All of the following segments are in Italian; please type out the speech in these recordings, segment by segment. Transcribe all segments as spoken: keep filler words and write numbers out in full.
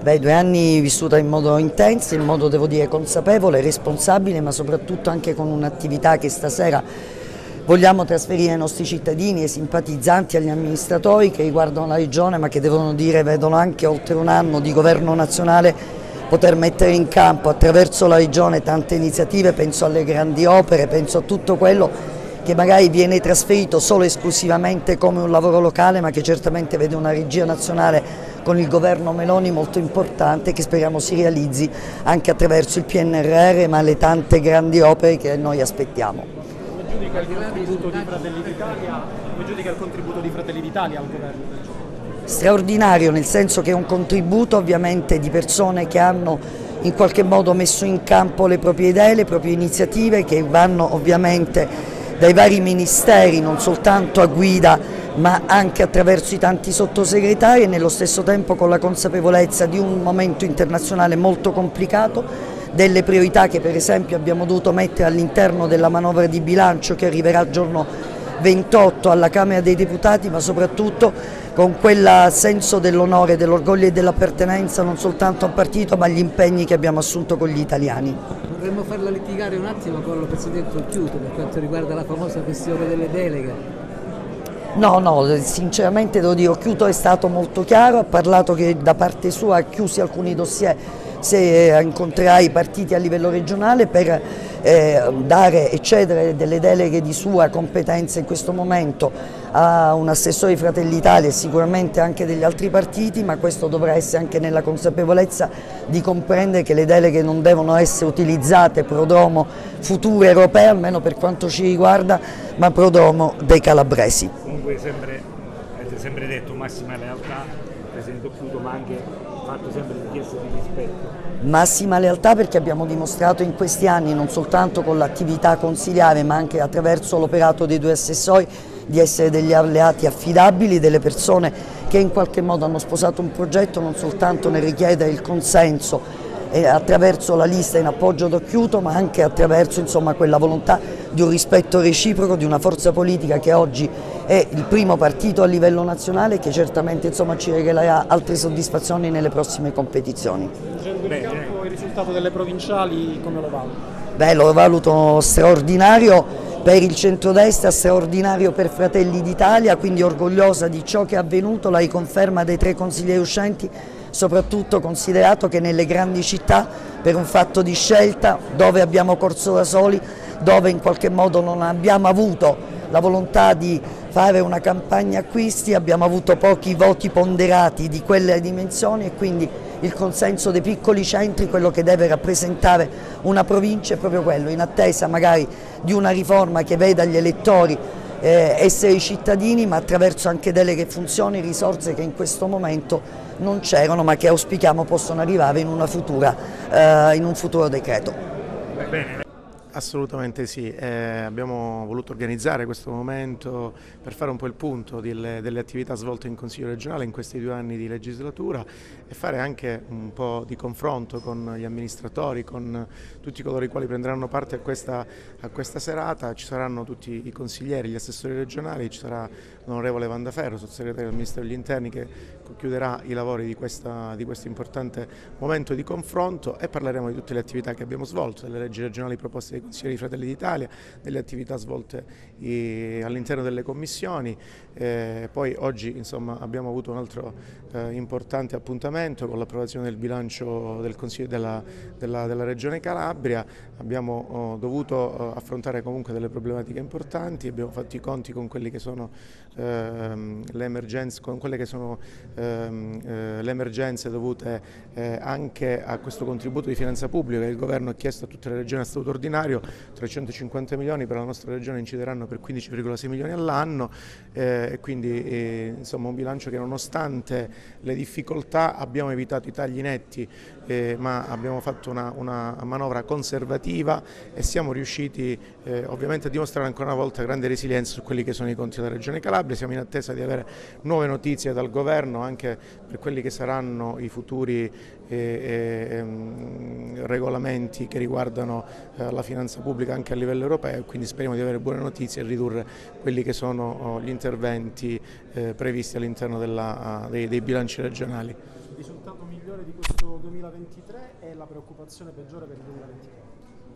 Beh, due anni vissuta in modo intenso, in modo devo dire consapevole, responsabile, ma soprattutto anche con un'attività che stasera vogliamo trasferire ai nostri cittadini, ai simpatizzanti, agli amministratori che riguardano la Regione, ma che devono dire, vedono anche oltre un anno di governo nazionale poter mettere in campo attraverso la Regione tante iniziative, penso alle grandi opere, penso a tutto quello che magari viene trasferito solo e esclusivamente come un lavoro locale, ma che certamente vede una regia nazionale con il governo Meloni molto importante, che speriamo si realizzi anche attraverso il P N R R, ma le tante grandi opere che noi aspettiamo. Come giudica il contributo di Fratelli d'Italia, come giudica il contributo di Fratelli d'Italia al governo? Straordinario, nel senso che è un contributo ovviamente di persone che hanno in qualche modo messo in campo le proprie idee, le proprie iniziative, che vanno ovviamente dai vari ministeri, non soltanto a guida ma anche attraverso i tanti sottosegretari, e nello stesso tempo con la consapevolezza di un momento internazionale molto complicato, delle priorità che per esempio abbiamo dovuto mettere all'interno della manovra di bilancio che arriverà il giorno ventotto alla Camera dei Deputati, ma soprattutto con quel senso dell'onore, dell'orgoglio e dell'appartenenza non soltanto a un partito ma agli impegni che abbiamo assunto con gli italiani. Vorremmo farla litigare un attimo con il Presidente Occhiuto per quanto riguarda la famosa questione delle deleghe. No, no, sinceramente devo dire, Occhiuto è stato molto chiaro, ha parlato che da parte sua ha chiusi alcuni dossier se incontrerà i partiti a livello regionale per eh, dare e cedere delle deleghe di sua competenza in questo momento a un assessore di Fratelli d'Italia e sicuramente anche degli altri partiti, ma questo dovrà essere anche nella consapevolezza di comprendere che le deleghe non devono essere utilizzate pro domo future europee, almeno per quanto ci riguarda, ma pro domo dei calabresi. Comunque sempre, avete sempre detto massima lealtà, Presidente Occhiuto, ma anche fatto sempre richieste di rispetto. Massima lealtà, perché abbiamo dimostrato in questi anni, non soltanto con l'attività consiliare ma anche attraverso l'operato dei due assessori, di essere degli alleati affidabili, delle persone che in qualche modo hanno sposato un progetto non soltanto nel richiedere il consenso eh, attraverso la lista in appoggio ad Occhiuto, ma anche attraverso insomma, quella volontà di un rispetto reciproco di una forza politica che oggi è il primo partito a livello nazionale, che certamente insomma, ci regalerà altre soddisfazioni nelle prossime competizioni. Beh, il risultato delle provinciali come lo valuto? Beh, lo valuto straordinario per il centrodestra, straordinario per Fratelli d'Italia, quindi orgogliosa di ciò che è avvenuto, la riconferma dei tre consiglieri uscenti, soprattutto considerato che nelle grandi città, per un fatto di scelta, dove abbiamo corso da soli, dove in qualche modo non abbiamo avuto la volontà di fare una campagna acquisti, abbiamo avuto pochi voti ponderati di quelle dimensioni, e quindi il consenso dei piccoli centri, quello che deve rappresentare una provincia, è proprio quello, in attesa magari di una riforma che veda gli elettori eh, essere i cittadini, ma attraverso anche deleghe funzioni, risorse che in questo momento non c'erano ma che auspichiamo possono arrivare in, una futura, eh, in un futuro decreto. Bene. Assolutamente sì, eh, abbiamo voluto organizzare questo momento per fare un po' il punto delle, delle attività svolte in Consiglio regionale in questi due anni di legislatura e fare anche un po' di confronto con gli amministratori, con tutti coloro i quali prenderanno parte a questa, a questa serata. Ci saranno tutti i consiglieri, gli assessori regionali, ci sarà l'onorevole Vandaferro, sottosegretario del Ministero degli Interni, che chiuderà i lavori di, questa, di questo importante momento di confronto, e parleremo di tutte le attività che abbiamo svolto, delle leggi regionali proposte dai consiglieri di Fratelli d'Italia, delle attività svolte all'interno delle commissioni. Eh, poi oggi insomma, abbiamo avuto un altro eh, importante appuntamento con l'approvazione del bilancio del Consiglio della, della, della Regione Calabria. Abbiamo oh, dovuto oh, affrontare comunque delle problematiche importanti, abbiamo fatto i conti con quelli che sono ehm, le emergenze, con quelle che sono ehm, eh, le emergenze dovute eh, anche a questo contributo di finanza pubblica che il governo ha chiesto a tutte le regioni a statuto ordinario. trecentocinquanta milioni per la nostra regione incideranno per quindici virgola sei milioni all'anno, eh, e quindi eh, insomma un bilancio che, nonostante le difficoltà, abbiamo evitato i tagli netti, eh, ma abbiamo fatto una, una manovra conservativa e siamo riusciti eh, ovviamente a dimostrare ancora una volta grande resilienza su quelli che sono i conti della Regione Calabria. Siamo in attesa di avere nuove notizie dal governo anche per quelli che saranno i futuri eh, eh, regolamenti che riguardano eh, la finanza pubblica anche a livello europeo, quindi speriamo di avere buone notizie e ridurre quelli che sono oh, gli interventi eh, previsti all'interno dei, dei bilanci regionali. risultato migliore di questo duemilaventitré e la preoccupazione peggiore per il duemilaventiquattro?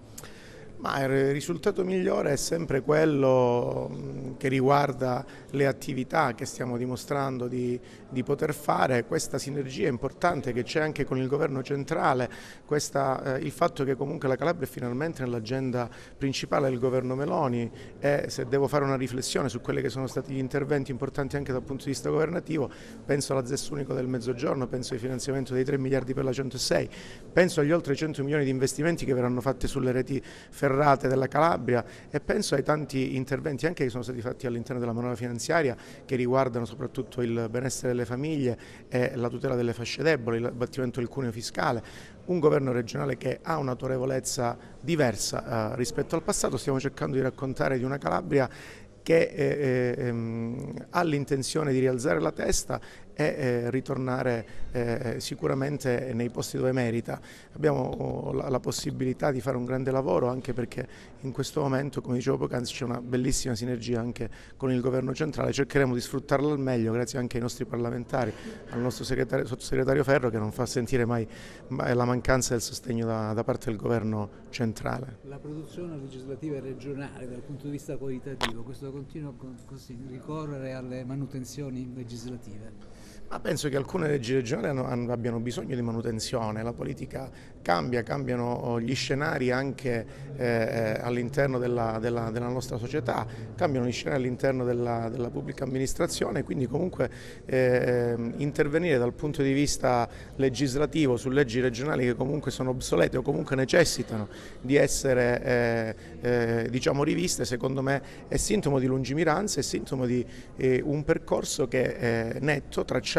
Ma il risultato migliore è sempre quello che riguarda le attività che stiamo dimostrando di, di poter fare, questa sinergia importante che c'è anche con il governo centrale, questa, eh, il fatto che comunque la Calabria è finalmente nell'agenda principale del governo Meloni, e se devo fare una riflessione su quelli che sono stati gli interventi importanti anche dal punto di vista governativo, penso alla Z E S unico del Mezzogiorno, penso al finanziamento dei tre miliardi per la centosei, penso agli oltre cento milioni di investimenti che verranno fatti sulle reti ferroviarie ferrate della Calabria, e penso ai tanti interventi anche che sono stati fatti all'interno della manovra finanziaria che riguardano soprattutto il benessere delle famiglie e la tutela delle fasce deboli, l'abbattimento del cuneo fiscale. Un governo regionale che ha un'autorevolezza diversa eh, rispetto al passato. Stiamo cercando di raccontare di una Calabria che eh, ehm, ha l'intenzione di rialzare la testa e eh, ritornare eh, sicuramente nei posti dove merita. Abbiamo la, la possibilità di fare un grande lavoro, anche perché in questo momento, come dicevo poc'anzi, c'è una bellissima sinergia anche con il governo centrale. Cercheremo di sfruttarla al meglio grazie anche ai nostri parlamentari, al nostro sottosegretario Ferro, che non fa sentire mai, mai la mancanza del sostegno da, da parte del governo centrale. La produzione legislativa regionale dal punto di vista qualitativo, questo continua così, ricorrere alle manutenzioni legislative? Ma penso che alcune leggi regionali hanno, hanno, abbiano bisogno di manutenzione. La politica cambia, cambiano gli scenari anche eh, all'interno della, della, della nostra società, cambiano gli scenari all'interno della, della pubblica amministrazione, quindi comunque eh, intervenire dal punto di vista legislativo su leggi regionali che comunque sono obsolete o comunque necessitano di essere eh, eh, diciamo riviste, secondo me è sintomo di lungimiranza, è sintomo di eh, un percorso che è netto, tracciato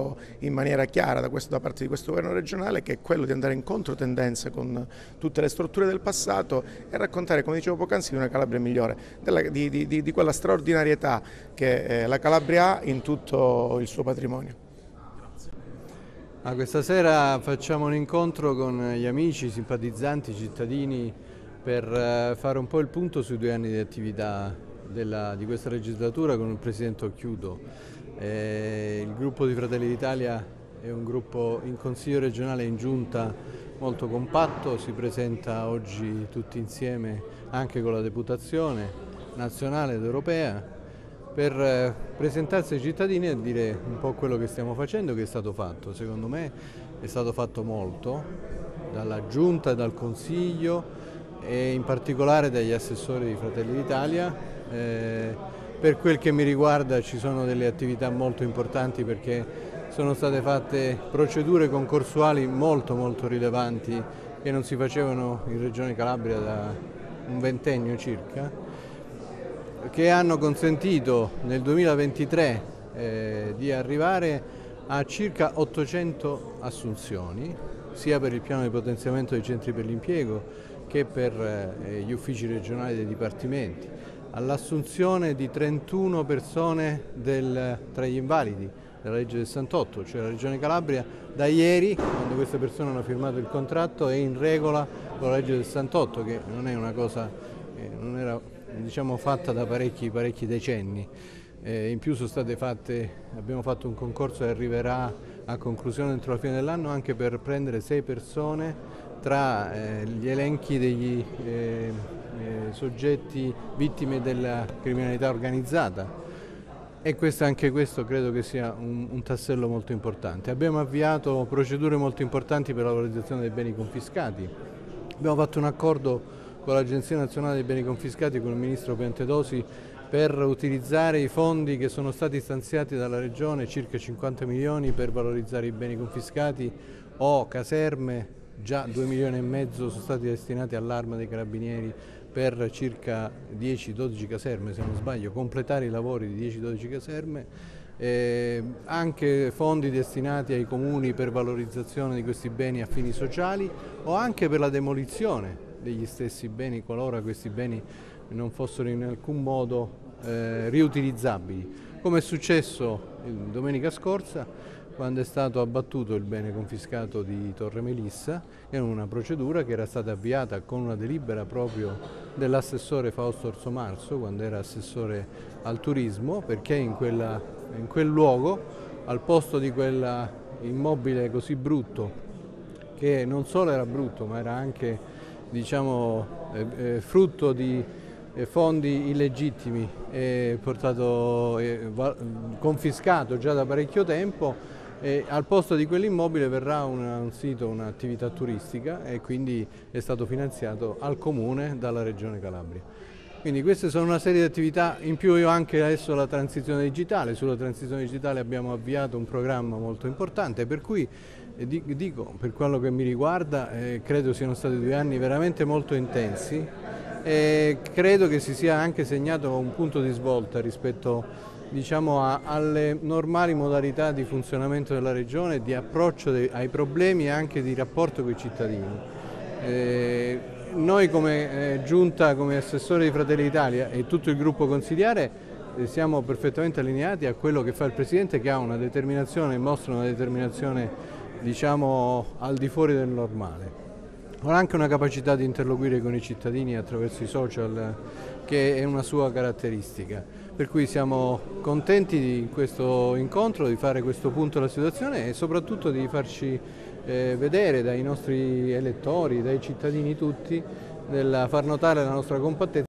in maniera chiara da, questo, da parte di questo governo regionale, che è quello di andare in controtendenza con tutte le strutture del passato e raccontare, come dicevo poc'anzi, di una Calabria migliore, della, di, di, di quella straordinarietà che eh, la Calabria ha in tutto il suo patrimonio. Ah, questa sera facciamo un incontro con gli amici, simpatizzanti, cittadini, per eh, fare un po' il punto sui due anni di attività della, di questa legislatura con il Presidente Occhiuto. Eh, il gruppo di Fratelli d'Italia è un gruppo in Consiglio regionale e in Giunta molto compatto, si presenta oggi tutti insieme anche con la deputazione nazionale ed europea per eh, presentarsi ai cittadini e dire un po' quello che stiamo facendo, che è stato fatto. Secondo me è stato fatto molto dalla Giunta e dal Consiglio e in particolare dagli assessori di Fratelli d'Italia. Eh, Per quel che mi riguarda ci sono delle attività molto importanti, perché sono state fatte procedure concorsuali molto molto rilevanti che non si facevano in Regione Calabria da un ventennio circa, che hanno consentito nel duemilaventitré eh, di arrivare a circa ottocento assunzioni, sia per il piano di potenziamento dei centri per l'impiego che per eh, gli uffici regionali dei dipartimenti, all'assunzione di trentuno persone del, tra gli invalidi della legge del sessantotto, cioè la Regione Calabria da ieri, quando queste persone hanno firmato il contratto, è in regola con la legge del sessantotto, che non è una cosa che non era, diciamo, fatta da parecchi, parecchi decenni. Eh, in più sono state fatte, abbiamo fatto un concorso che arriverà a conclusione entro la fine dell'anno anche per prendere sei persone tra eh, gli elenchi degli eh, eh, soggetti vittime della criminalità organizzata, e questo, anche questo credo che sia un, un tassello molto importante. Abbiamo avviato procedure molto importanti per la valorizzazione dei beni confiscati, abbiamo fatto un accordo con l'Agenzia Nazionale dei Beni Confiscati e con il Ministro Piantedosi per utilizzare i fondi che sono stati stanziati dalla Regione, circa cinquanta milioni per valorizzare i beni confiscati o caserme. Già due milioni e mezzo sono stati destinati all'Arma dei Carabinieri per circa dieci dodici caserme, se non sbaglio, completare i lavori di dieci dodici caserme, eh, anche fondi destinati ai comuni per valorizzazione di questi beni a fini sociali o anche per la demolizione degli stessi beni qualora questi beni non fossero in alcun modo eh, riutilizzabili, come è successo domenica scorsa, quando è stato abbattuto il bene confiscato di Torre Melissa, in una procedura che era stata avviata con una delibera proprio dell'assessore Fausto Orsomarso, quando era assessore al turismo, perché in, quella, in quel luogo, al posto di quella immobile così brutto, che non solo era brutto ma era anche, diciamo, eh, eh, frutto di eh, fondi illegittimi e portato, eh, confiscato già da parecchio tempo, e al posto di quell'immobile verrà una, un sito, un'attività turistica, e quindi è stato finanziato al Comune dalla Regione Calabria. Quindi queste sono una serie di attività, in più io anche adesso la transizione digitale. Sulla transizione digitale abbiamo avviato un programma molto importante, per cui eh, dico, per quello che mi riguarda, eh, credo siano stati due anni veramente molto intensi, e credo che si sia anche segnato un punto di svolta rispetto, diciamo, a, alle normali modalità di funzionamento della Regione, di approccio de, ai problemi e anche di rapporto con i cittadini. Eh, noi come eh, Giunta, come assessore di Fratelli d'Italia e tutto il gruppo consiliare eh, siamo perfettamente allineati a quello che fa il Presidente, che ha una determinazione, mostra una determinazione, diciamo, al di fuori del normale. Ha anche una capacità di interloquire con i cittadini attraverso i social, che è una sua caratteristica. Per cui siamo contenti di questo incontro, di fare questo punto della situazione e soprattutto di farci eh, vedere dai nostri elettori, dai cittadini tutti, del far notare la nostra compattezza.